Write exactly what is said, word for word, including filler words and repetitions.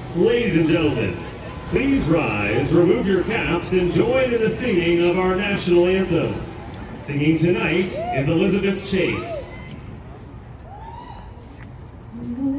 Ladies and gentlemen, please rise, remove your caps, and join in the singing of our national anthem. Singing tonight is Elizabeth Chase.